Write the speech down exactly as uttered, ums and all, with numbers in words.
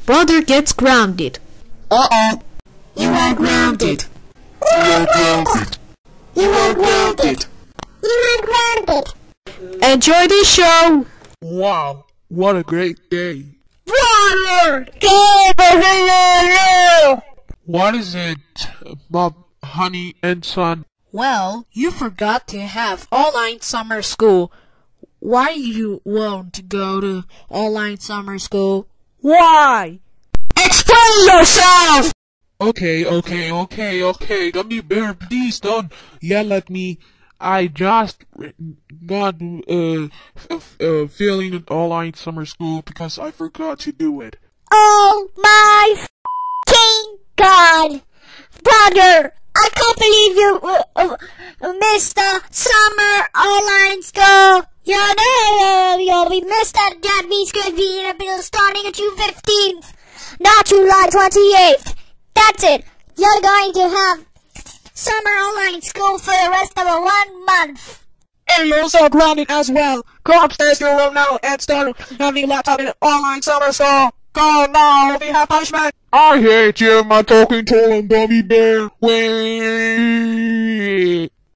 brother gets grounded. Uh-oh. You are grounded. You are grounded. You are grounded. You are grounded. Enjoy the show. Wow, what a great day. Water! What is it, Bob, honey, and son? Well, you forgot to have online summer school. Why you won't go to online summer school? Why? Explain yourself! Okay, okay, okay, okay, Gummy Bear, please don't yell at me. I just got uh, f uh feeling an online summer school because I forgot to do it. Oh my f***ing God! Brother, I can't believe you uh, uh, missed the summer online school. You know, you'll be missed that. That means could be in a bill starting at June fifteenth, not July twenty-eighth. That's it. You're going to have summer online school for the rest of a one month. And you're also grounded as well. Go upstairs to your room now and start having a laptop in online summer school. Go now, we have punishment. I hate you, my talking toy and Gummy Bear. Wait.